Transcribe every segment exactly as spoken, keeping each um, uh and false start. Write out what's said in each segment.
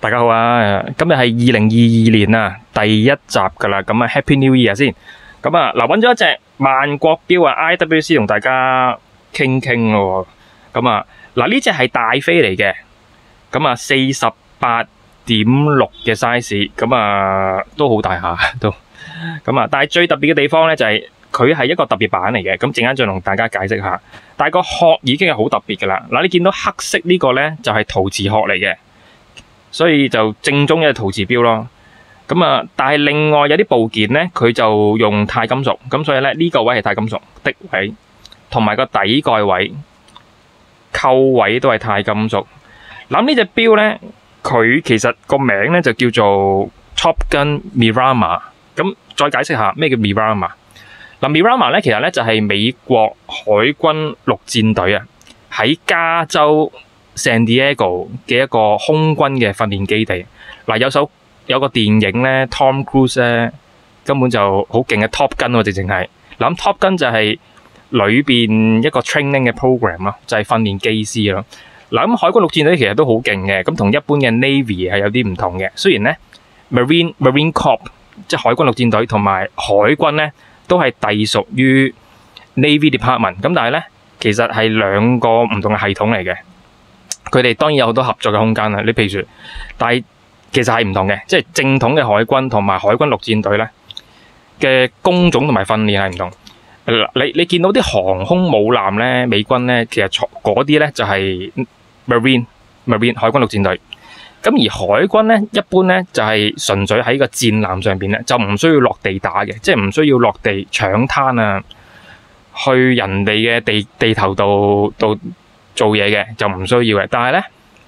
大家好啊！今日係二零二二年啊第一集噶啦，咁啊 Happy New Year 先。咁啊嗱，揾咗一隻萬國標啊 I W C 同大家傾傾咯。咁啊嗱，呢隻係大飛嚟嘅，咁啊四十八點六嘅 size，咁啊都好大下都。咁啊，但係最特別嘅地方咧就係佢係一個特別版嚟嘅，咁陣間再同大家解釋下。但係個殼已經係好特別噶啦。嗱，你見到黑色呢個咧就係陶瓷殼嚟嘅。所以就正宗嘅陶瓷錶咯，咁啊，但係另外有啲部件咧，佢就用鈦金屬，咁所以咧呢個位係鈦金屬的位，同埋個底蓋位、扣位都係鈦金屬。嗱，呢隻錶咧，佢其實個名咧就叫做 Top Gun Miramar。咁再解釋下咩叫 Miramar。嗱 ，Miramar 咧其實咧就係美國海軍陸戰隊啊，喺加州San Diego 嘅一個空軍嘅訓練基地，嗱，有首有個電影咧 ，Tom Cruise 咧根本就好勁嘅 Top Gun 喎，直情係諗 Top Gun 就係裏邊一個 training 嘅 program 咯，就係訓練機師咯。嗱，咁海軍陸戰隊其實都好勁嘅，咁同一般嘅 Navy 係有啲唔同嘅。雖然咧 Marine Marine Corps 即係海軍陸戰隊同埋海軍咧都係隸屬於 Navy Department，咁但係咧其實係兩個唔同嘅系統嚟嘅。佢哋當然有好多合作嘅空間啦，你譬如，但係其實係唔同嘅，即係正統嘅海軍同埋海軍陸戰隊咧嘅工種同埋訓練係唔同。你你見到啲航空母艦咧，美軍咧，其實嗰啲咧就係 Marine Marine 海軍陸戰隊。咁而海軍咧，一般咧就係純粹喺個戰艦上邊咧，就唔需要落地打嘅，即係唔需要落地搶灘啊，去人哋嘅地地頭度度做嘢嘅就唔需要嘅，但係咧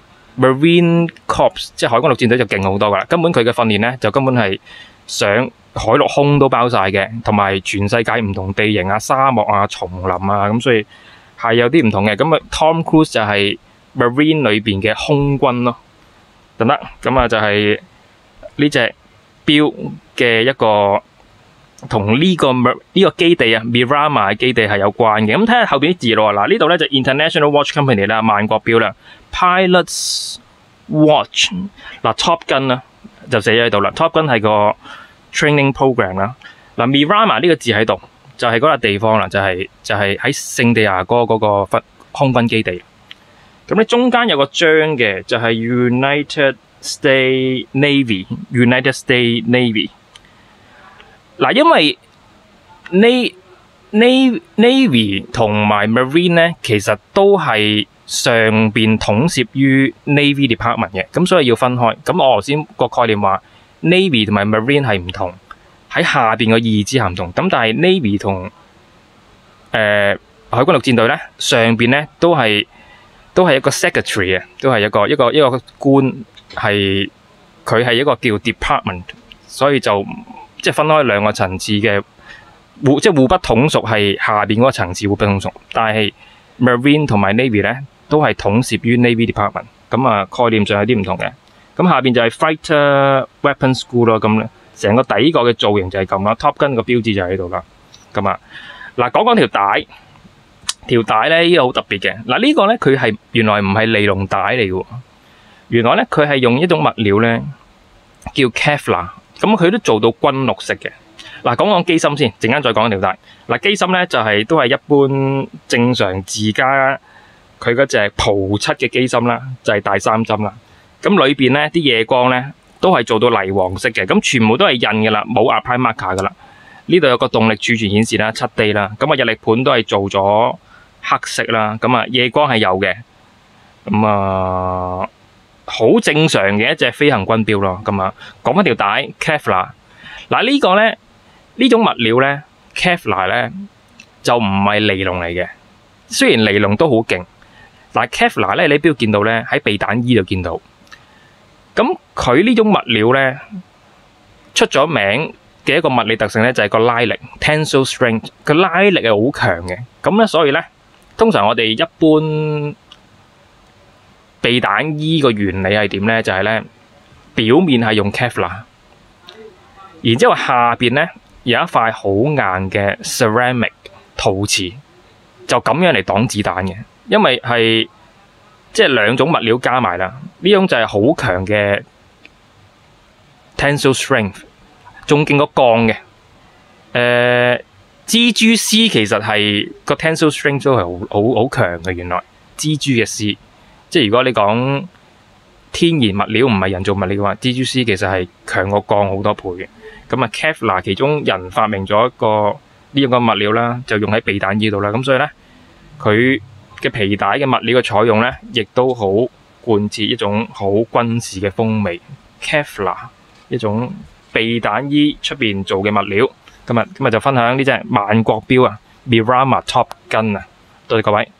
Marine Corps 即係海軍陸戰隊就勁好多噶啦，根本佢嘅訓練咧就根本係上海陸空都包晒嘅，同埋全世界唔同地形啊、沙漠啊、叢林啊，咁所以係有啲唔同嘅。咁啊 Tom Cruise 就係 Marine 裏邊嘅空軍咯，得唔得？咁啊就係呢隻錶嘅一個。同呢、這個呢、這個基地啊 Miramar 基地係有關嘅，咁睇下後邊啲字咯。嗱，呢度咧就 International Watch Company 啦，萬國錶啦 ，Pilots Watch 嗱 Top Gun 啦就寫咗喺度啦 ，Top Gun 係個 training program 啦。嗱 Miramar 呢個字喺度，就係嗰個地方啦，就係、是、就係、是、喺聖地亞哥嗰個空空軍基地。咁咧中間有個章嘅，就係、是、United States Navy，United States Navy。嗱，因為 Navy 同埋 Marine 咧，其實都係上邊統攝於 Navy Department 嘅，咁所以要分開。咁我頭先個概念話 Navy 同埋 Marine 係唔同，喺下邊個意義之下唔同。咁但係 Navy 同誒、呃、海軍陸戰隊咧，上邊咧都係都係一個 secretary 嘅，都係一個一個一個官，係佢係一個叫 department， 所以就。即係分開兩個層次嘅互，即係互不統屬，係下邊嗰個層次互不統屬。但係 Marine 同埋 Navy 咧都係統攝於 Navy Department。咁啊概念上有啲唔同嘅。咁下邊就係 Fighter Weapons School 咯。咁咧成個底蓋嘅造型就係咁啦。Top Gun 個標誌就喺度啦。咁啊嗱，講講條帶，條帶咧呢個好特別嘅。嗱呢個咧佢係原來唔係尼龍帶嚟嘅，原來咧佢係用一種物料咧叫 Kevlar。咁佢都做到軍綠色嘅。嗱，講講機芯先，陣間再講條帶。嗱，機芯咧就係、是、都係一般正常自家佢嗰隻葡七嘅機芯啦，就係、是、大三針啦。咁裏邊咧啲夜光咧都係做到泥黃色嘅，咁全部都係印嘅啦，冇 Applied Marker 噶啦。呢度有個動力儲存顯示啦，七 D 啦。咁啊日曆盤都係做咗黑色啦。咁啊夜光係有嘅。咁啊。好正常嘅一隻飛行軍錶咯，咁啊，講翻條帶 Kevlar， 嗱呢個咧呢種物料咧 Kevlar 咧就唔係尼龍嚟嘅，雖然尼龍都好勁，但係 Kevlar 咧你錶見到咧喺避彈衣度見到，咁佢呢種物料咧出咗名嘅一個物理特性咧就係個拉力 tensile strength， 佢拉力係好強嘅，咁咧所以咧通常我哋一般避彈衣個原理係點咧？就係咧表面係用 Kevlar， 然之後下邊咧有一塊好硬嘅 ceramic 陶瓷，就咁樣嚟擋子彈嘅。因為係即係兩種物料加埋啦，呢種就係好強嘅 tensile strength， 仲勁過鋼嘅。誒、呃，蜘蛛絲其實係個 tensile strength 都係好好好強嘅。原來蜘蛛嘅絲，即係如果你講天然物料唔係人造物料嘅話，蜘蛛絲其實係強過鋼好多倍嘅。咁啊 Kevlar 其中人發明咗一個呢樣嘅物料啦，就用喺避彈衣度啦。咁所以咧，佢嘅皮帶嘅物料嘅採用咧，亦都好貫徹一種好軍事嘅風味。Kevlar 一種避彈衣出邊做嘅物料。今日今日就分享呢隻萬國錶啊 ，Mirama Top Gun 啊，多謝各位。